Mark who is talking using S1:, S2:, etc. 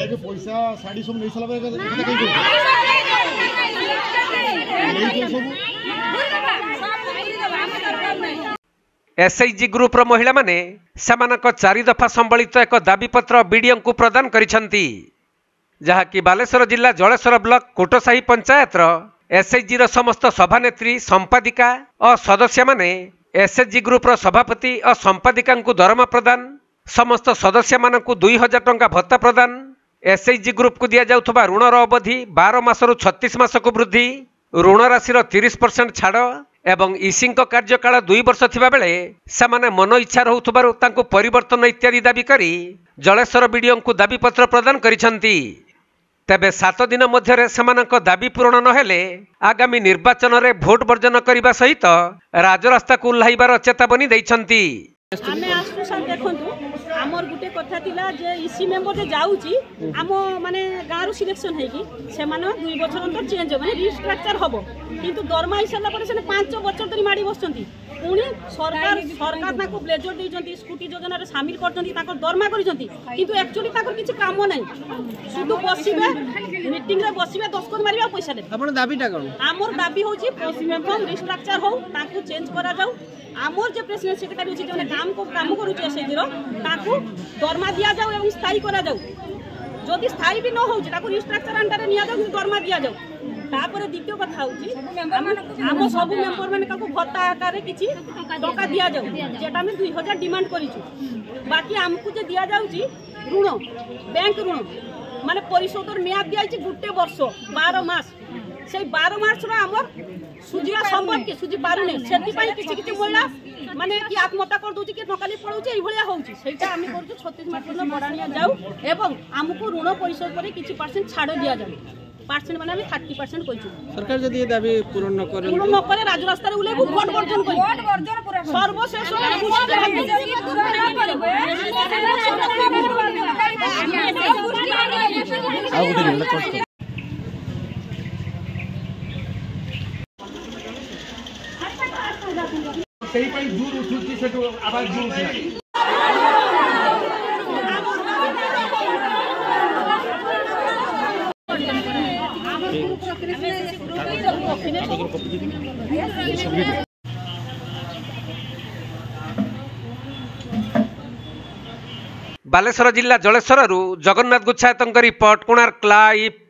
S1: जो पैसा साड़ी सब नहीं सला
S2: एसएचजी ग्रुप महिला माने समानक 4 दफा संबलित एक दाबीपत्र बीडीओ को प्रदान करिसंती जहाँकि बालेश्वर जिला जलेश्वर ब्लॉक कोटसाही पंचायत एसएचजी रो समस्त सभानेत्री संपादिका और सदस्य माने एसएचजी ग्रुप रो सभापति और संपादिका को दरमा प्रदान समस्त सदस्य मानक 2000 टंका भत्ता प्रदान एसएचजी ग्रुप को दिया जाउथबा ऋण रो अवधि 12 मास रु 36 मास को वृद्धि ऋण राशि 30% छाड़ एवं ईसी कार्यकाल 2 वर्ष थिबा बेले सामाने मन इच्छा रहउथबारु तांको परिवर्तन इत्यादि दाबी करी जलेश्वर बीडीओ को दाबीपत्र प्रदान करिसंती। तेबे 7 दिन मध्य समानक दाबी पूरण नहेले आगामी निर्वाचन रे भोट वर्जन करने सहित राजरास्ता को उल्लाइबार चेतावनी दैछंती।
S3: आमे आसु सर देखंतु आमर गुटे कथा थिला जे ईसी मेंबर जे जाउची आम माने गारू सिलेक्शन हेकी से माने 2 बछर अंतर चेंज माने रिस्ट्रक्चर हबो किंतु दरमा हिसाब परे से 5 बछर धरि माडी बसचंती पुणी सरकार ताको ब्लेजर देइचंती स्कूटी योजना रे शामिल करचंती ताको दरमा करिसंती किंतु एक्चुअली ताको किछि काम नै सुदु बसिबे मीटिंग रे बसिबे दस्खत मारिबा पैसा दे अपन दाबीटा कोन आमर दाबी होची मेंबर रिस्ट्रक्चर हो ताको चेंज करा जाऊ आमर जे प्रेसिडेंट सेक्रेटरी होची जे काम करूची एसएचजी रो ताको दरमा दिया जाऊ एवं स्थायी करा जाऊ जदि स्थायी भी न होची ताको रिस्ट्रक्चर अंडर निया जाऊ दरमा दिया जाऊ तापर द्वितीय कथा होची आम सब मेंबर माने ताको भत्ता आकार रे किछि टका दिया जाऊ जेटा हम 2000 डिमांड करिछु बाकी हमकु जे दिया जाउची ऋण बैंक ऋण माने परिशोधर म्याद दियाची गुटे वर्ष 12 मास से 12 मास रो हमर सुजिया संभव के सुजी पारुने सेति पई किछि किछि मोला माने कि आत्महत्या कर दोची कि नकाली पड़ौची एई भलिया होउची सेटा हम करछु 36 मास न बडानिया जाऊ एवं हमकु ऋण परिशोध करे किछि परसेंट छाड़ दिया जाऊ परसेंट माने 30% कइछु
S4: सरकार जदी दाबी पूर्ण न करे
S3: राजरास्ता रे उलेबु भोट वर्जन करी भोट वर्जन पूरा सर्वश्रेष्ठ
S1: सही पई दूर उठुची सेटो आवाज दूर उठला
S2: बालेश्वर जिला जलेश्वर जगन्नाथ गुच्छायत रिपोर्ट कोणार्क लाइव।